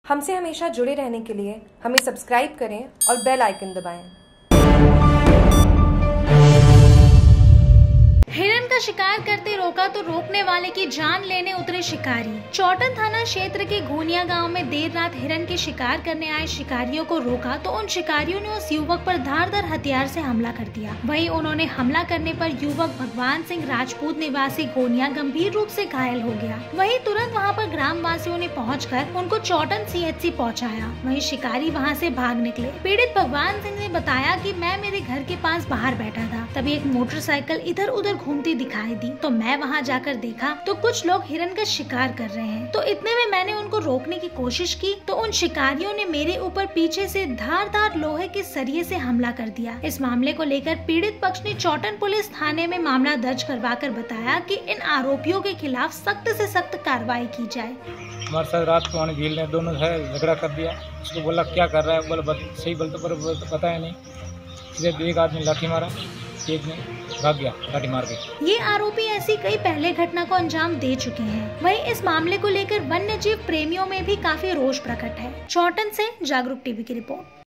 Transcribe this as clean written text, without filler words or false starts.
हमसे हमेशा जुड़े रहने के लिए हमें सब्सक्राइब करें और बेल आइकन दबाएं। हिरन का शिकार करते रोका तो रोकने वाले की जान लेने उतरे शिकारी। चौटन थाना क्षेत्र के घोनिया गांव में देर रात हिरन के शिकार करने आए शिकारियों को रोका तो उन शिकारियों ने उस युवक पर धारदार हथियार से हमला कर दिया। वहीं उन्होंने हमला करने पर युवक भगवान सिंह राजपूत निवासी घोनिया गंभीर रूप से घायल हो गया। वहीं तुरंत वहां पर ग्राम वासियों ने पहुंचकर उनको चौटन CHC पहुंचाया। वहीं शिकारी वहां से भाग निकले। पीड़ित भगवान सिंह ने बताया कि मैं मेरे घर के पास बाहर बैठा था, तभी एक मोटरसाइकिल इधर उधर घूमती दिखाई दी तो मैं वहां जाकर देखा तो कुछ लोग हिरन का शिकार कर रहे हैं। तो इतने में मैंने उनको रोकने की कोशिश की तो उन शिकारियों ने मेरे ऊपर पीछे से धारदार लोहे के सरिये से हमला कर दिया। इस मामले को लेकर पीड़ित पक्ष ने चौटन पुलिस थाने में मामला दर्ज करवाकर बताया कि इन आरोपियों के खिलाफ सख्त से सख्त कार्रवाई की जाए। हमारे साथ रात को भील ने दोनों है झगड़ा कर दिया। उसको बोला क्या कर रहा है, बोला सही बोलते पर पता है नहीं। सीधे एक आदमी लाठी मारा, एक ने भाग गया लाठी मार के। ये आरोपी ऐसी कई पहले घटना को अंजाम दे चुके हैं। वहीं इस मामले को लेकर वन्य जीव प्रेमियों में भी काफी रोष प्रकट है। चौटन से जागरूक टीवी की रिपोर्ट।